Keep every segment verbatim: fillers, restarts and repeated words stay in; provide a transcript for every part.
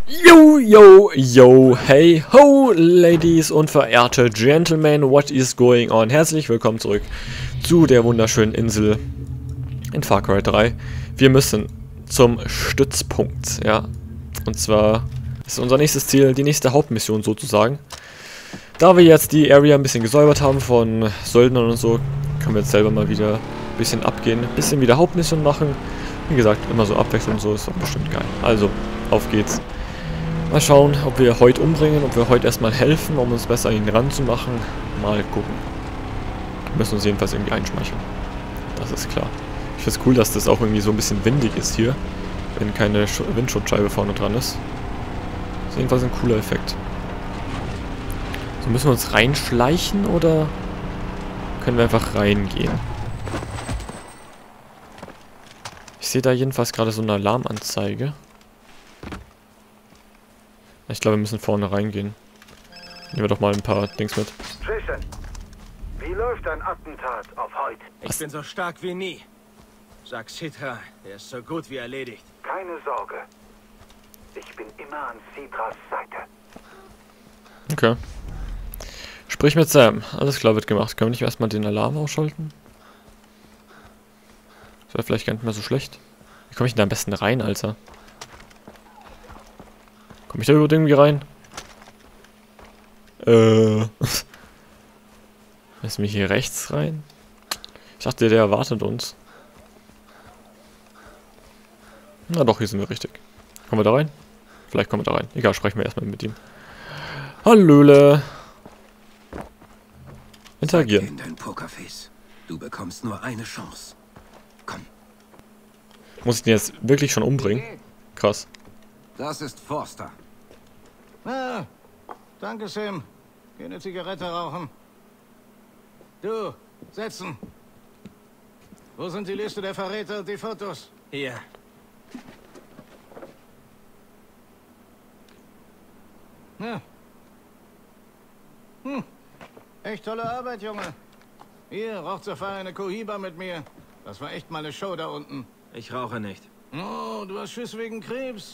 Yo, yo, yo, hey, ho, Ladies und verehrte Gentlemen, what is going on? Herzlich willkommen zurück zu der wunderschönen Insel in Far Cry drei. Wir müssen zum Stützpunkt, ja. Und zwar ist unser nächstes Ziel, die nächste Hauptmission sozusagen. Da wir jetzt die Area ein bisschen gesäubert haben von Söldnern und so, können wir jetzt selber mal wieder ein bisschen abgehen, ein bisschen wieder Hauptmission machen. Wie gesagt, immer so abwechselnd und so, ist doch bestimmt geil. Also, auf geht's. Mal schauen, ob wir heute umbringen, ob wir heute erstmal helfen, um uns besser an ihn ranzumachen. Mal gucken. Wir müssen uns jedenfalls irgendwie einschmeicheln. Das ist klar. Ich finde es cool, dass das auch irgendwie so ein bisschen windig ist hier, wenn keine Sch Windschutzscheibe vorne dran ist. Das ist jedenfalls ein cooler Effekt. So, müssen wir uns reinschleichen oder können wir einfach reingehen? Ich sehe da jedenfalls gerade so eine Alarmanzeige. Ich glaube, wir müssen vorne reingehen. Nehmen wir doch mal ein paar Dings mit. Jason, wie läuft dein Attentat auf heute? Ich bin so stark wie nie. Sag Citra, er ist so gut wie erledigt. Keine Sorge. Ich bin immer an Citras Seite. Okay. Sprich mit Sam. Alles klar, wird gemacht. Können wir nicht erstmal den Alarm ausschalten? Das wäre vielleicht gar nicht mehr so schlecht. Wie komme ich denn da am besten rein, Alter? Komme ich da überhaupt irgendwie rein? Äh. Lass mich hier rechts rein? Ich dachte, der erwartet uns. Na doch, hier sind wir richtig. Kommen wir da rein? Vielleicht kommen wir da rein. Egal, sprechen wir erstmal mit ihm. Hallöle. Interagieren. In dein Pokerface. Du bekommst nur eine Chance. Komm. Muss ich den jetzt wirklich schon umbringen? Krass. Das ist Forster. Ah, danke, Sam. Geh eine Zigarette rauchen. Du, setzen. Wo sind die Liste der Verräter und die Fotos? Hier. Ja. Hm. Echt tolle Arbeit, Junge. Hier, raucht Safari eine Cohiba mit mir. Das war echt mal eine Show da unten. Ich rauche nicht. Oh, du hast Schiss wegen Krebs.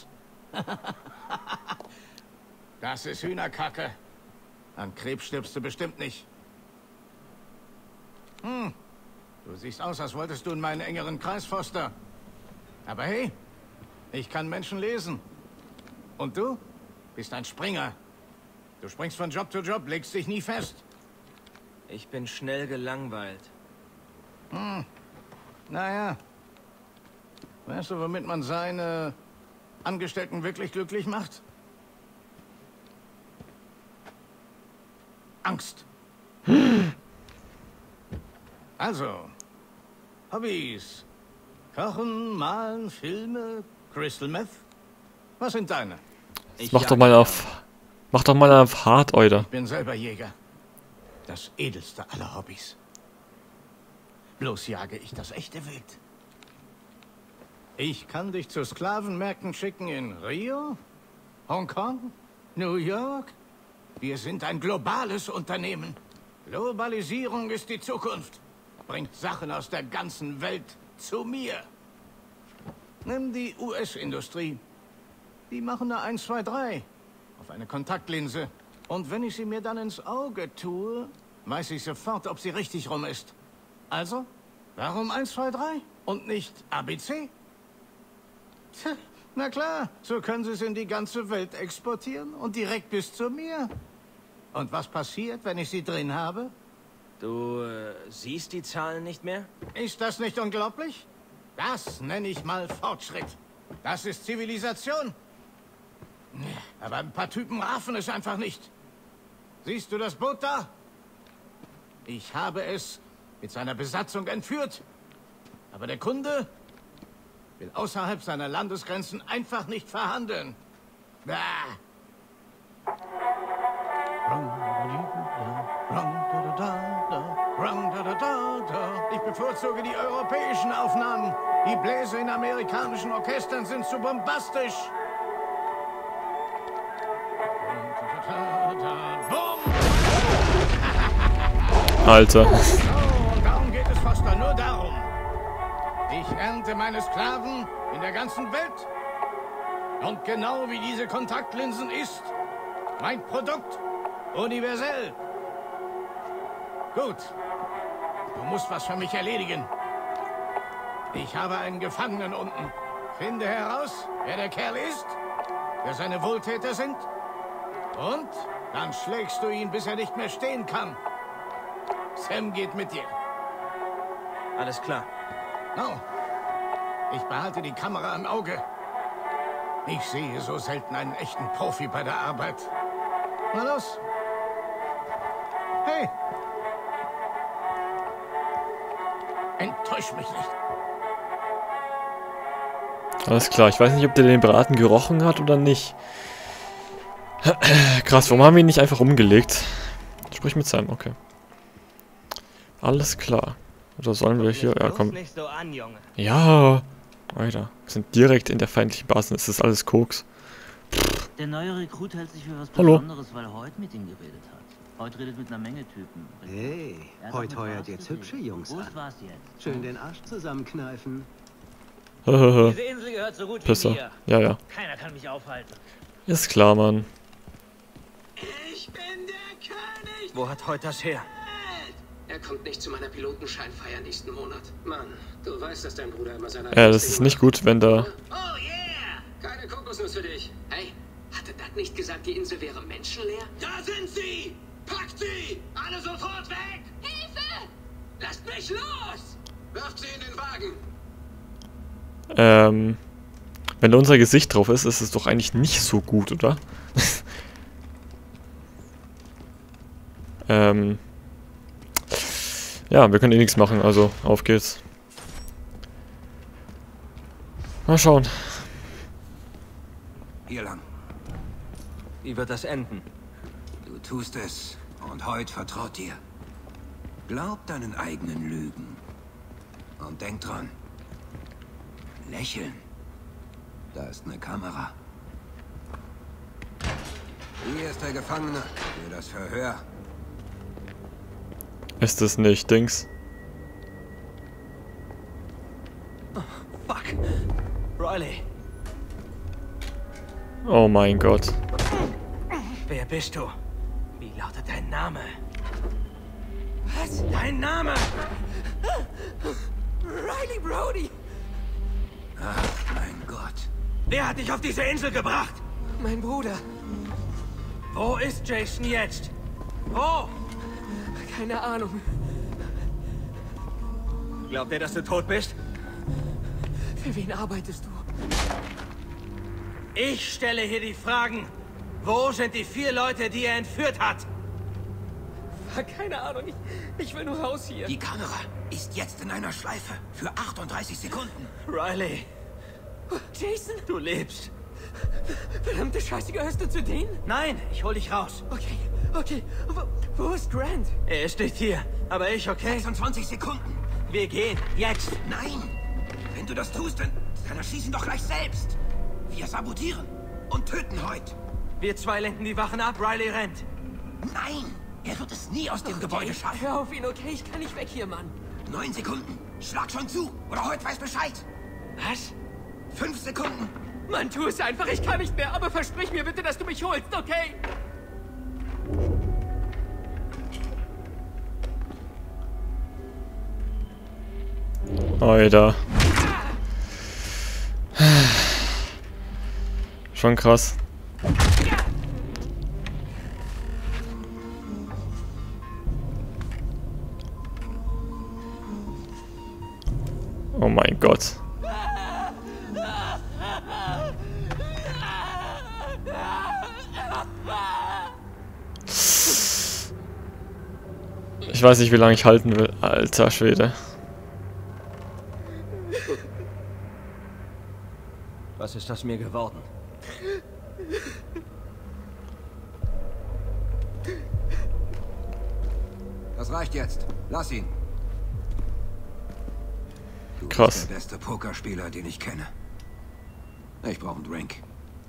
Das ist Hühnerkacke. An Krebs stirbst du bestimmt nicht. Hm. Du siehst aus, als wolltest du in meinen engeren Kreis, Foster. Aber hey, ich kann Menschen lesen. Und du bist ein Springer. Du springst von Job zu Job, legst dich nie fest. Ich bin schnell gelangweilt. Hm. Naja. Weißt du, womit man seine Angestellten wirklich glücklich macht? Angst. Also, Hobbys. Kochen, malen, Filme, Crystal Meth. Was sind deine? Ich Mach doch jag mal gerne. auf. Mach doch mal auf hart, Alter. Ich bin selber Jäger. Das edelste aller Hobbys. Bloß jage ich das echte Wild. Ich kann dich zu Sklavenmärkten schicken in Rio, Hongkong, New York. Wir sind ein globales Unternehmen. Globalisierung ist die Zukunft. Bringt Sachen aus der ganzen Welt zu mir. Nimm die U S-Industrie. Die machen eine eins, zwei, drei auf eine Kontaktlinse. Und wenn ich sie mir dann ins Auge tue, weiß ich sofort, ob sie richtig rum ist. Also, warum eins, zwei, drei und nicht A B C? Tja, na klar, so können sie es in die ganze Welt exportieren und direkt bis zu mir. Und was passiert, wenn ich sie drin habe? Du äh, siehst die Zahlen nicht mehr? Ist das nicht unglaublich? Das nenne ich mal Fortschritt. Das ist Zivilisation. Aber ein paar Typen raffen es einfach nicht. Siehst du das Boot da? Ich habe es mit seiner Besatzung entführt. Aber der Kunde will außerhalb seiner Landesgrenzen einfach nicht verhandeln. Bah. Ich bevorzuge die europäischen Aufnahmen. Die Bläser in amerikanischen Orchestern sind zu bombastisch. Alter. So, und darum geht es, Foster, nur darum. Ich ernte meine Sklaven in der ganzen Welt. Und genau wie diese Kontaktlinsen ist mein Produkt universell. Gut. Du musst was für mich erledigen. Ich habe einen Gefangenen unten. Finde heraus, wer der Kerl ist, wer seine Wohltäter sind. Und dann schlägst du ihn, bis er nicht mehr stehen kann. Sam geht mit dir. Alles klar. No. Ich behalte die Kamera im Auge. Ich sehe so selten einen echten Profi bei der Arbeit. Na los. Hey. Enttäusch mich nicht. Alles klar, ich weiß nicht, ob der den Braten gerochen hat oder nicht. Krass, warum haben wir ihn nicht einfach umgelegt? Sprich mit Sam, okay. Alles klar. Oder sollen wir hier... Ja, komm. Nicht so an, Junge. Ja. Alter, wir sind direkt in der feindlichen Basis. Das ist alles Koks. Der neue Rekrut hält sich für was Hallo. Besonderes, weil er heute mit ihm geredet hat. Heute redet mit einer Menge Typen. Hey, Er hat auch heute mit heuert Lars jetzt geredet. hübsche Jungs Wo an. ist was jetzt? Schön den Arsch zusammenkneifen. Hahaha. Diese Insel gehört so gut wie Pisser. mir. Ja, ja. Keiner kann mich aufhalten. Ist klar, Mann. Ich bin der König! Wo hat heute das her? Er kommt nicht zu meiner Pilotenscheinfeier nächsten Monat. Mann, du weißt, dass dein Bruder immer seine... Ja, das ist nicht gut, wenn da... Oh yeah! Keine Kokosnuss für dich. Hey, hatte Doug nicht gesagt, die Insel wäre menschenleer? Da sind sie! Packt sie! Alle sofort weg! Hilfe! Lasst mich los! Wirft sie in den Wagen! Ähm... Wenn da unser Gesicht drauf ist, ist es doch eigentlich nicht so gut, oder? ähm... Ja, wir können eh nichts machen, also auf geht's. Mal schauen. Hier lang. Wie wird das enden? Du tust es und heute vertraut dir. Glaub deinen eigenen Lügen. Und denk dran. Lächeln. Da ist eine Kamera. Hier ist der Gefangene für das Verhör. Ist es nicht, Dings? Fuck. Riley, Oh mein Gott. wer bist du? Wie lautet dein Name? Was? Dein Name? Riley Brody. Ach, mein Gott. Wer hat dich auf diese Insel gebracht? Mein Bruder. Wo ist Jason jetzt? Wo? Keine Ahnung. Glaubt er, dass du tot bist? Für wen arbeitest du? Ich stelle hier die Fragen. Wo sind die vier Leute, die er entführt hat? Keine Ahnung. Ich, ich will nur raus hier. Die Kamera ist jetzt in einer Schleife für achtunddreißig Sekunden. Riley, Jason? du lebst. Verdammte Scheiße, gehörst du zu denen? Nein, ich hol dich raus. Okay, okay. Wo, wo ist Grant? Er ist nicht hier, aber ich, okay? sechsundzwanzig Sekunden. Wir gehen, jetzt. Nein! Wenn du das tust, dann, dann erschießen doch gleich selbst. Wir sabotieren und töten heute. Wir zwei lenken die Wachen ab, Riley rennt. Nein! Er wird es nie aus dem Gebäude schaffen. Hör auf ihn, okay? Ich kann nicht weg hier, Mann. Neun Sekunden. Schlag schon zu. Oder heute weiß Bescheid. Was? Fünf Sekunden. Mann, tu es einfach. Ich kann nicht mehr. Aber versprich mir bitte, dass du mich holst, okay? Alter. Schon krass. Oh mein Gott. Ich weiß nicht, wie lange ich halten will. Alter Schwede. Was ist aus mir geworden? Das reicht jetzt. Lass ihn. Du Krass. bist der beste Pokerspieler, den ich kenne. Ich brauche einen Drink.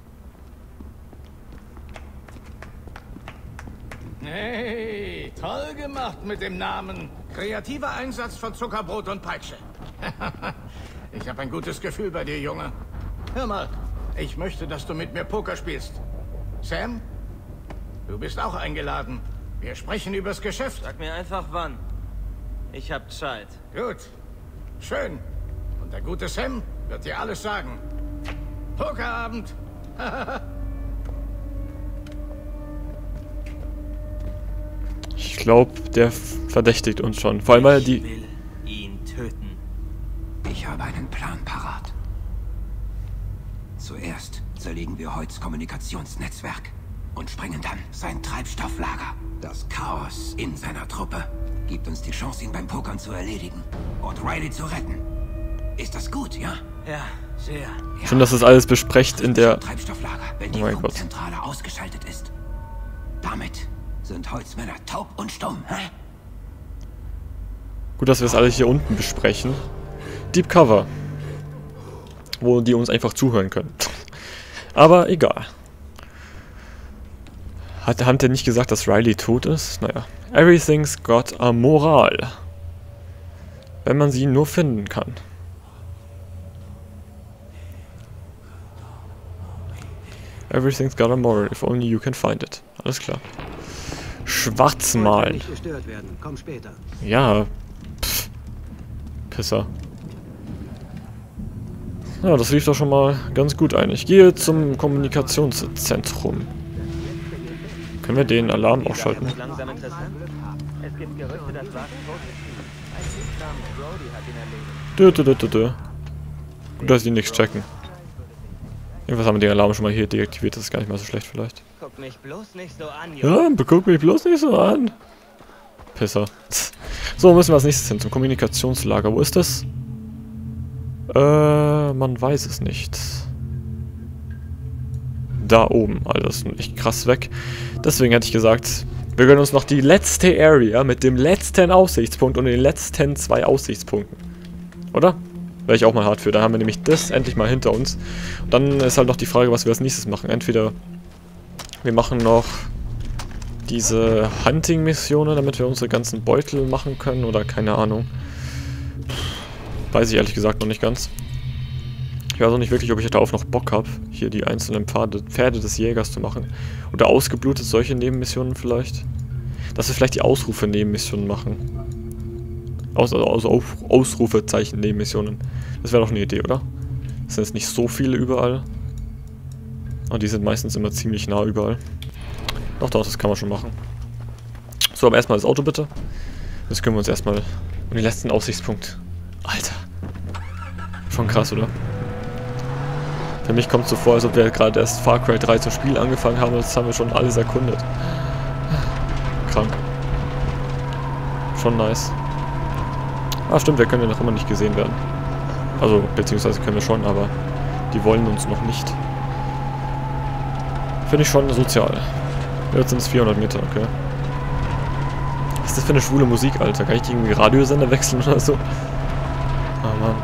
Hey, toll gemacht mit dem Namen. Kreativer Einsatz von Zuckerbrot und Peitsche. Ich habe ein gutes Gefühl bei dir, Junge. Hör mal, Ich möchte, dass du mit mir Poker spielst. Sam? Du bist auch eingeladen. Wir sprechen übers Geschäft. Sag mir einfach wann. Ich hab Zeit. Gut. Schön. Und der gute Sam wird dir alles sagen. Pokerabend. Ich glaube, der verdächtigt uns schon. Vor allem, weil er die... Ich will ihn töten. Ich habe einen Plan parat. Zuerst zerlegen wir Hoyts Kommunikationsnetzwerk und sprengen dann sein Treibstofflager. Das Chaos in seiner Truppe gibt uns die Chance, ihn beim Pokern zu erledigen und Riley zu retten. Ist das gut, ja? Ja, sehr. Ja. Schon, dass das alles besprecht in der... Treibstofflager, wenn die Oh mein Gott. Funkzentrale ausgeschaltet ist. Damit sind Hoyts Männer taub und stumm, hä? Gut, dass wir das alle hier unten besprechen. Deep Cover. Wo die uns einfach zuhören können. Aber egal. Hat, hat der nicht gesagt, dass Riley tot ist? Naja. Everything's got a moral. Wenn man sie nur finden kann. Everything's got a moral, if only you can find it. Alles klar. Schwarz malen. Nicht gestört werden. Komm später. Ja. Pff. Pisser. Ja, das lief doch schon mal ganz gut ein. Ich gehe zum Kommunikationszentrum. Können wir den Alarm ausschalten? Langsam interessant. Es gibt Gerüchte, dass Wagen ein Typ namens Brody hat ihn erledigt. Dö, dö, dö, dö, dö. Gut, dass die nichts checken. Irgendwas haben wir den Alarm schon mal hier deaktiviert. Das ist gar nicht mal so schlecht vielleicht. Guck mich bloß nicht so an, Junge. Ja, guck mich bloß nicht so an. Pisser. So, müssen wir als nächstes hin zum Kommunikationslager. Wo ist das? Äh, man weiß es nicht. Da oben. Also das ist echt krass weg. Deswegen hätte ich gesagt, wir gönnen uns noch die letzte Area mit dem letzten Aussichtspunkt und den letzten zwei Aussichtspunkten. Oder? Wäre ich auch mal hart für. Dann haben wir nämlich das endlich mal hinter uns. Und dann ist halt noch die Frage, was wir als nächstes machen. Entweder wir machen noch diese Hunting-Missionen, damit wir unsere ganzen Beutel machen können oder keine Ahnung. Weiß ich ehrlich gesagt noch nicht ganz. Ich weiß auch nicht wirklich, ob ich darauf noch Bock habe, hier die einzelnen Pfade, Pferde des Jägers zu machen. Oder ausgeblutet solche Nebenmissionen vielleicht. Dass wir vielleicht die Ausrufe-Nebenmissionen machen. Aus, also aus, Auf, Ausrufezeichen-Nebenmissionen. Das wäre doch eine Idee, oder? Das sind jetzt nicht so viele überall. Und die sind meistens immer ziemlich nah überall. Doch, doch, das kann man schon machen. So, aber erstmal das Auto bitte. Jetzt kümmern wir uns erstmal um den letzten Aussichtspunkt. Alter. Schon krass, oder? Für mich kommt es so vor, als ob wir gerade erst Far Cry drei zum Spiel angefangen haben und jetzt haben wir schon alles erkundet. Krank. Schon nice. Ah, stimmt, wir können ja noch immer nicht gesehen werden. Also, beziehungsweise können wir schon, aber die wollen uns noch nicht. Finde ich schon sozial. Jetzt sind es vierhundert Meter, okay. Was ist das für eine schwule Musik, Alter? Kann ich die irgendwie Radiosender wechseln oder so? Ah, Mann.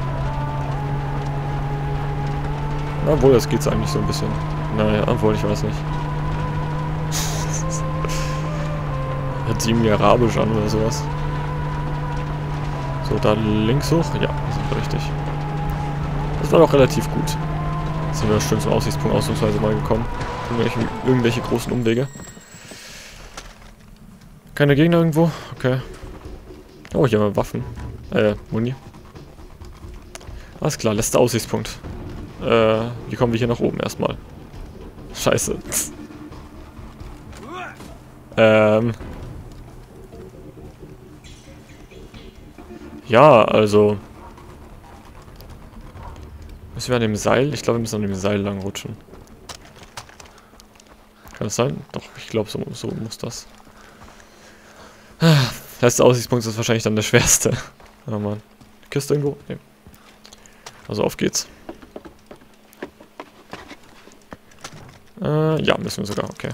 Na, obwohl, das geht's eigentlich so ein bisschen. Naja, obwohl, ich weiß nicht. Hört sie irgendwie arabisch an oder sowas. So, da links hoch? Ja, das ist richtig. Das war doch relativ gut. Jetzt sind wir schön zum Aussichtspunkt ausnahmsweise mal gekommen. Irgendwelche, irgendwelche großen Umwege. Keine Gegner irgendwo? Okay. Oh, hier haben wir Waffen. Äh, Muni. Alles klar, letzter Aussichtspunkt. Äh, wie kommen wir hier nach oben erstmal? Scheiße. ähm. Ja, also. Müssen wir an dem Seil? Ich glaube, wir müssen an dem Seil lang rutschen. Kann das sein? Doch, ich glaube, so, so muss das. Letzter Aussichtspunkt ist wahrscheinlich dann der schwerste. Oh Mann. Kiste irgendwo? Nee. Also auf geht's. Äh, ja, müssen wir sogar, okay.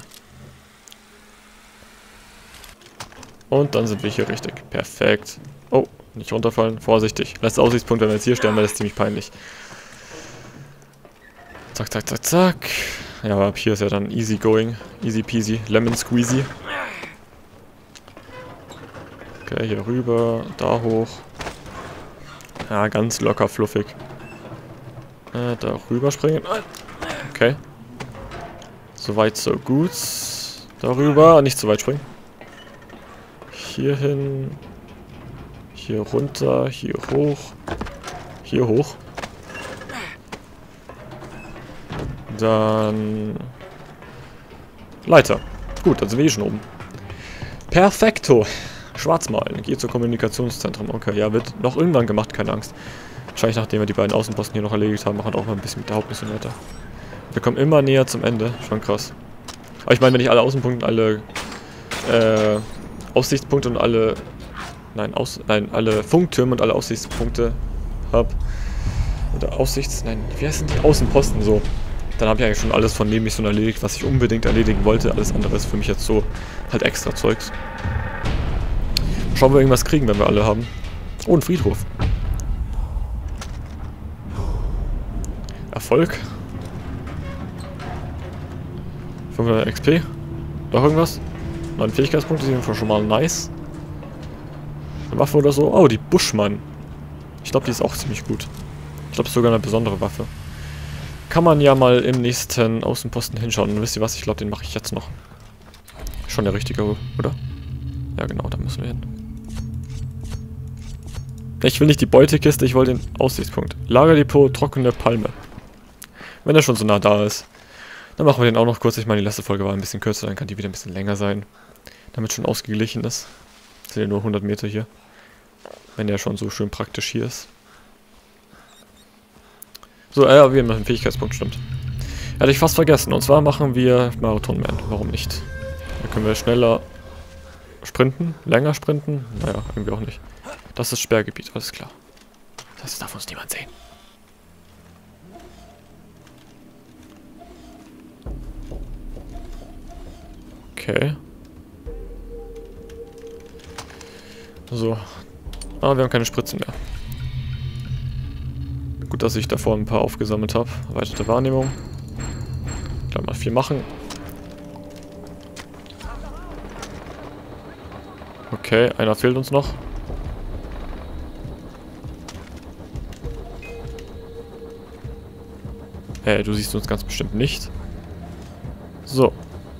Und dann sind wir hier richtig. Perfekt. Oh, nicht runterfallen. Vorsichtig. Letzter Aussichtspunkt, wenn wir jetzt hier sterben, wäre das ziemlich peinlich. Zack, zack, zack, zack. Ja, aber ab hier ist ja dann easy going. Easy peasy. Lemon squeezy. Okay, hier rüber. Da hoch. Ja, ganz locker fluffig. Äh, da rüber springen. Okay. Soweit, so gut. Darüber, nicht zu weit springen. Hier hin. Hier runter, hier hoch. Hier hoch. Dann... Leiter. Gut, dann sind wir eh schon oben. Perfekto. Schwarz malen. Geht zum Kommunikationszentrum. Okay, ja, wird noch irgendwann gemacht, keine Angst. Wahrscheinlich nachdem wir die beiden Außenposten hier noch erledigt haben, machen wir auch mal ein bisschen mit der Hauptmission weiter. Wir kommen immer näher zum Ende. Schon krass. Aber ich meine, wenn ich alle Außenpunkte, alle äh, Aussichtspunkte und alle... Nein, Aus, nein, alle Funktürme und alle Aussichtspunkte habe. Oder Aussichts... Nein, wie heißen die? Außenposten, so. Dann habe ich eigentlich schon alles von Nebenmission erledigt, was ich unbedingt erledigen wollte. Alles andere ist für mich jetzt so halt extra Zeugs. Schauen wir irgendwas kriegen, wenn wir alle haben. Oh, ein Friedhof. Erfolg. fünfhundert X P. Noch irgendwas? neun Fähigkeitspunkte sind schon mal nice. Eine Waffe oder so. Oh, die Buschmann. Ich glaube, die ist auch ziemlich gut. Ich glaube, es ist sogar eine besondere Waffe. Kann man ja mal im nächsten Außenposten hinschauen. Und wisst ihr was? Ich glaube, den mache ich jetzt noch. Schon der richtige, oder? Ja, genau, da müssen wir hin. Ich will nicht die Beutekiste, ich wollte den Aussichtspunkt. Lagerdepot, trockene Palme. Wenn er schon so nah da ist. Dann machen wir den auch noch kurz. Ich meine, die letzte Folge war ein bisschen kürzer, dann kann die wieder ein bisschen länger sein. Damit schon ausgeglichen ist. Das sind ja nur hundert Meter hier. Wenn der schon so schön praktisch hier ist. So, äh, wir machen einen Fähigkeitspunkt, stimmt. Hätte ich fast vergessen. Und zwar machen wir Marathon Man. Warum nicht? Da können wir schneller sprinten. Länger sprinten. Naja, irgendwie auch nicht. Das ist Sperrgebiet, alles klar. Das darf uns niemand sehen. Okay. So. Ah, wir haben keine Spritzen mehr. Gut, dass ich davor ein paar aufgesammelt habe. Erweiterte Wahrnehmung. Gleich mal vier machen. Okay, einer fehlt uns noch. Hey, du siehst uns ganz bestimmt nicht. So.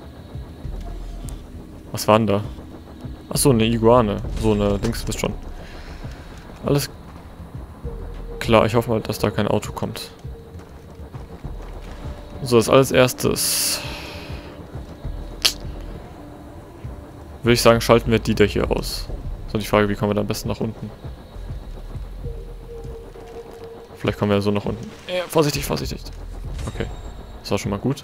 Was war denn da? Achso, eine Iguane. So eine Dings, wisst schon. Alles klar, ich hoffe mal, dass da kein Auto kommt. So, als alles erstes würde ich sagen, schalten wir die da hier aus. So, die Frage, wie kommen wir da am besten nach unten? Vielleicht kommen wir ja so nach unten. Äh, vorsichtig, vorsichtig. Okay, das war schon mal gut.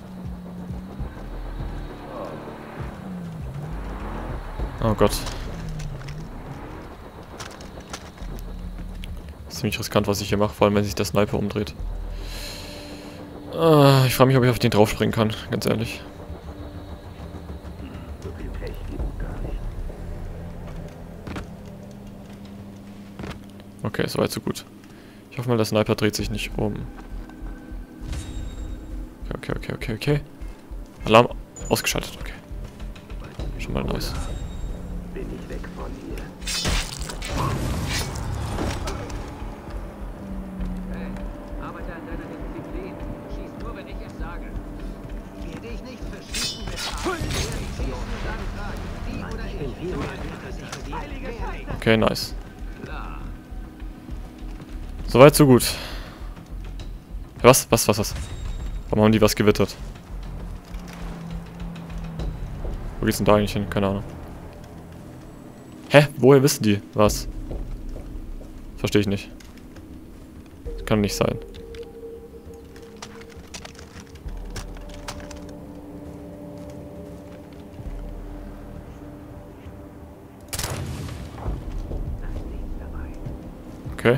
Oh Gott. Ziemlich riskant, was ich hier mache, vor allem wenn sich der Sniper umdreht. Ah, ich frage mich, ob ich auf den draufspringen kann, ganz ehrlich. Okay, soweit so gut. Ich hoffe mal, der Sniper dreht sich nicht um. Okay, okay, okay, okay, okay. Alarm ausgeschaltet, okay. Schon mal nice. Bin ich weg von hier. Hey, arbeite an deiner Disziplin. Schieß nur, wenn ich es sage. Werde ich nicht verschießen mit Die oder ich. So dass ich verdiene. Okay, nice. Soweit, so gut. Was? Was, was, was? Warum haben die was gewittert? Wo geht's denn da eigentlich hin? Keine Ahnung. Hä? Woher wissen die was? Verstehe ich nicht. Das kann nicht sein. Okay.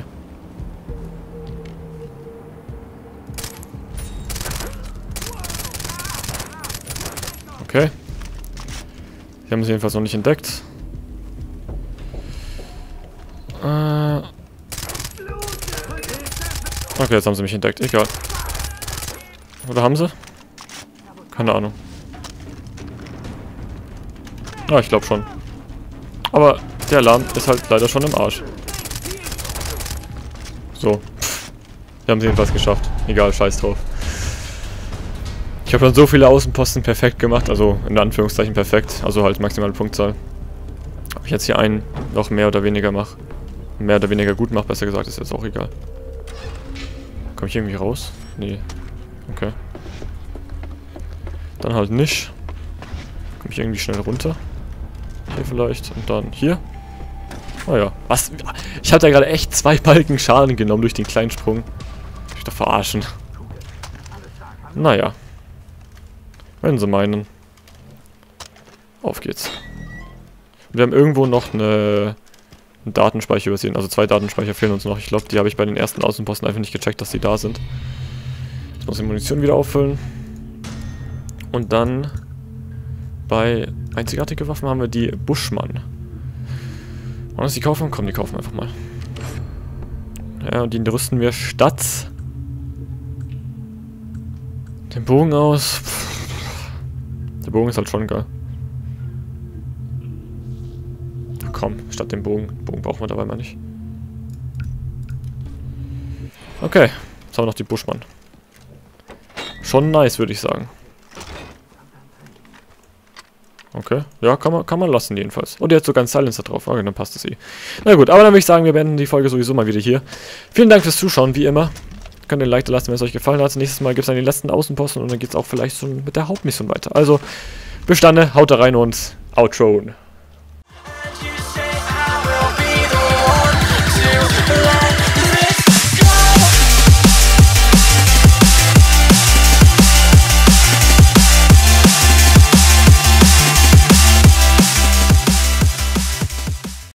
Okay. Sie haben sie jedenfalls noch nicht entdeckt. Äh. Okay, jetzt haben sie mich entdeckt. Egal. Oder haben sie? Keine Ahnung. Ah, ich glaube schon. Aber der Alarm ist halt leider schon im Arsch. So. Wir haben sie jedenfalls geschafft. Egal, scheiß drauf. Ich habe schon so viele Außenposten perfekt gemacht, also in Anführungszeichen perfekt, also halt maximale Punktzahl. Ob ich jetzt hier einen noch mehr oder weniger mache, mehr oder weniger gut mache, besser gesagt, ist jetzt auch egal. Komme ich irgendwie raus? Nee. Okay. Dann halt nicht. Komme ich irgendwie schnell runter? Hier vielleicht. Und dann hier. Oh ja. Was? Ich hatte ja gerade echt zwei Balken Schaden genommen durch den kleinen Sprung. Ich doch verarschen. Naja. Wenn sie meinen. Auf geht's. Wir haben irgendwo noch eine, einen Datenspeicher übersehen. Also zwei Datenspeicher fehlen uns noch. Ich glaube, die habe ich bei den ersten Außenposten einfach nicht gecheckt, dass die da sind. Jetzt muss ich die Munition wieder auffüllen. Und dann bei einzigartige Waffen haben wir die Buschmann. Wollen wir uns die kaufen? Komm, die kaufen wir einfach mal. Ja, und die rüsten wir statt den Bogen aus. Der Bogen ist halt schon geil. Komm, statt dem Bogen. Bogen brauchen wir dabei mal nicht. Okay, jetzt haben wir noch die Buschmann. Schon nice, würde ich sagen. Okay, ja, kann man, kann man lassen jedenfalls. Und der hat sogar einen Silencer drauf. Okay, dann passt es eh. Na gut, aber dann würde ich sagen, wir beenden die Folge sowieso mal wieder hier. Vielen Dank fürs Zuschauen, wie immer. Könnt ihr ein Like da lassen, wenn es euch gefallen hat. Nächstes Mal gibt es dann den letzten Außenposten und dann geht es auch vielleicht schon mit der Hauptmission weiter. Also, bis dann, haut da rein und Outro.